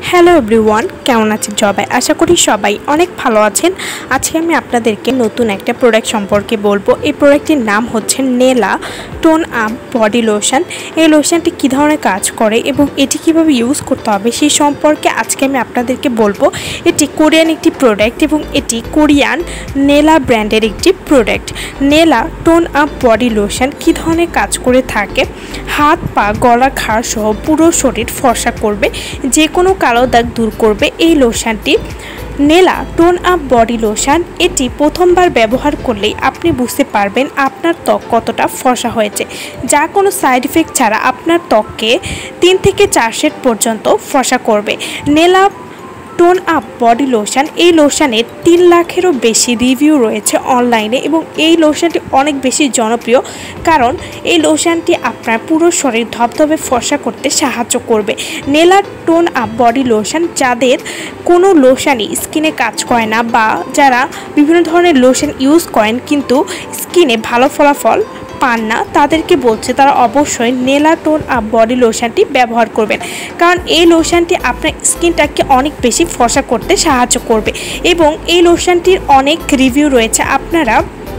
Hello everyone, কেমন আছেন সবাই? আশা করি সবাই অনেক ভালো আছেন। আজকে আমি আপনাদেরকে নতুন একটা প্রোডাক্ট সম্পর্কে বলবো। এই প্রোডাক্টটির নাম হচ্ছে Nela tone up body lotion. এই লোশনটি কী ধরনের কাজ করে এবং এটি কিভাবে ইউজ করতে হবে সেই সম্পর্কে আজকে আমি আপনাদেরকে বলবো। এটি কোরিয়ান একটি প্রোডাক্ট এবং এটি কোরিয়ান নেলা ব্র্যান্ডের একটি প্রোডাক্ট। Nela tone up body lotion কী ধরনের কাজ করে থাকে? হাত পা গলা ঘাড় সহ পুরো শরীর ফর্সা করবে, যে কোনো কালো দাগ দূর করবে এই লোশনটি। Nela tone up body lotion, এটি প্রথমবার ব্যবহার করলেই আপনি বুঝতে পারবেন আপনার ত্বক কতটা ফর্সা হয়েছে, যা কোনো সাইড ইফেক্ট ছাড়া আপনার ত্বককে 3 থেকে 4 শেড পর্যন্ত ফর্সা করবে। Nela tone up body lotion, এই লোশনের 3 লাখেরও বেশি রিভিউ রয়েছে অনলাইনে এবং এই লোশনটি অনেক বেশি জনপ্রিয়, কারণ এই লোশনটি আপনার পুরো শরীর ধবধবে ফর্সা করতে সাহায্য করবে। Nela tone up body lotion যাদের কোনো লোশনই স্কিনে কাজ করে না বা যারা বিভিন্ন ধরনের লোশন ইউজ করেন কিন্তু স্কিনে ভালো ফলাফল পান না, তাদেরকে বলছে তারা অবশ্যই নেলা টোন আপ বডি লোশনটি ব্যবহার করবেন, কারণ এই লোশনটি আপনার স্কিনটাকে অনেক বেশি ফর্সা করতে সাহায্য করবে এবং এই লোশনটির অনেক রিভিউ রয়েছে, আপনারা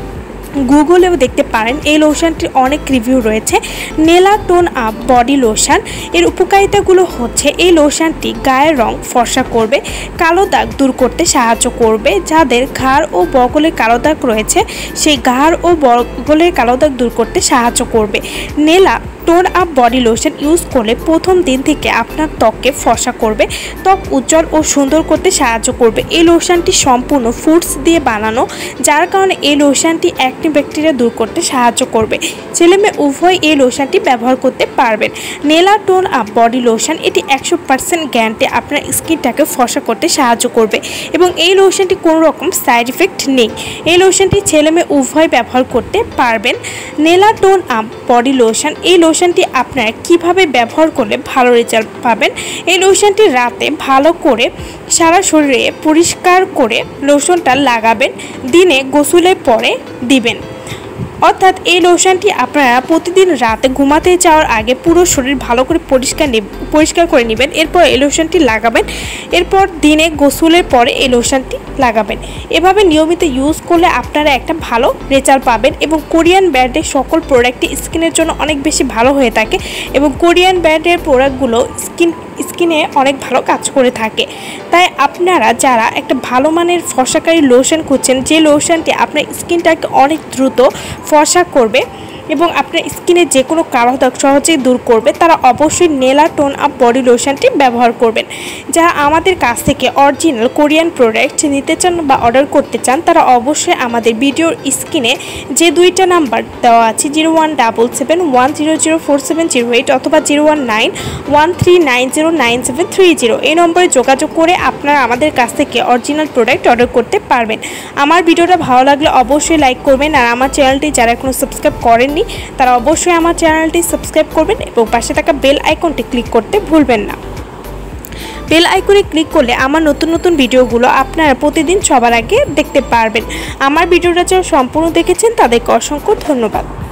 গুগলেও দেখতে পারেন। এই লোশনটির অনেক রিভিউ রয়েছে। Nela tone up body lotion এর উপকারিতাগুলো হচ্ছে এই লোশনটি গায়ের রং ফর্সা করবে, কালো দাগ দূর করতে সাহায্য করবে, যাদের ঘাড় ও বগলে কালো দাগ রয়েছে সেই ঘাড় ও বগলের কালো দাগ দূর করতে সাহায্য করবে। Nela tone up body lotion use করলে প্রথম দিন থেকে আপনার ত্বককে ফর্সা করবে, ত্বক উজ্জ্বল ও সুন্দর করতে সাহায্য করবে। এই লোশনটি সম্পূর্ণ ফুডস দিয়ে বানানো, যার কারণে এই লোশনটি অ্যাকনে ব্যাকটেরিয়া দূর করতে সাহায্য করবে। ছেলে মেয়ে উভয় এই লোশনটি ব্যবহার করতে পারবেন। Nela tone up body lotion, এটি 100% গ্যারান্টি আপনার স্কিনটাকে ফর্সা করতে সাহায্য করবে এবং এই লোশনটি কোনো রকম সাইড ইফেক্ট নেই। এই লোশনটি ছেলে মেয়ে উভয় ব্যবহার করতে পারবেন। Nela tone up body lotion, এই লোশনটি আপনারা কিভাবে ব্যবহার করলে ভালো রেজাল্ট পাবেন? এই লোশনটি রাতে ভালো করে সারা শরীরে পরিষ্কার করে লোশনটা লাগাবেন, দিনে গোসলের পরে দিবেন। অর্থাৎ এই লোশনটি আপনারা প্রতিদিন রাতে ঘুমাতে যাওয়ার আগে পুরো শরীর ভালো করে পরিষ্কার করে নেবেন, এরপর এই লোশনটি লাগাবেন, এরপর দিনে গোসলের পরে এই লোশনটি লাগাবেন। এভাবে নিয়মিত ইউজ করলে আপনারা একটা ভালো রেজাল্ট পাবেন এবং কোরিয়ান ব্র্যান্ডের সকল প্রোডাক্টই স্কিনের জন্য অনেক বেশি ভালো হয়ে থাকে এবং কোরিয়ান ব্র্যান্ডের প্রোডাক্টগুলো স্কিনে অনেক ভালো কাজ করে থাকে। তাই আপনারা যারা একটা ভালো মানের ফর্সাকারী লোশন খুঁজছেন, যে লোশনটি আপনার স্কিনটাকে অনেক দ্রুত ফর্সা করবে এবং আপনার স্কিনে যে কোনো কালো দাগ সহজেই দূর করবে, তারা অবশ্যই নেলা টোন আপ বডি লোশনটি ব্যবহার করবেন। যারা আমাদের কাছ থেকে অরিজিনাল কোরিয়ান প্রোডাক্ট নিতে চান বা অর্ডার করতে চান, তারা অবশ্যই আমাদের ভিডিওর স্ক্রিনে যে 2টা নাম্বার দেওয়া আছে 0177100470 অথবা 019139097030 এই নম্বরে যোগাযোগ করে আপনারা আমাদের কাছ থেকে অরিজিনাল প্রোডাক্ট অর্ডার করতে পারবেন। আমার ভিডিওটা ভালো লাগলে অবশ্যই লাইক করবেন আর আমার চ্যানেলটি যারা এখনও সাবস্ক্রাইব করেননি তারা অবশ্যই আমার চ্যানেলটি সাবস্ক্রাইব করবেন এবং পাশে থাকা বেল আইকনটি ক্লিক করতে ভুলবেন না। বেল আইকনে ক্লিক করলে আমার নতুন নতুন ভিডিওগুলো আপনারা প্রতিদিন সবার আগে দেখতে পারবেন। আমার ভিডিওটা যারা সম্পূর্ণ দেখেছেন তাদেরকে অসংখ্য ধন্যবাদ।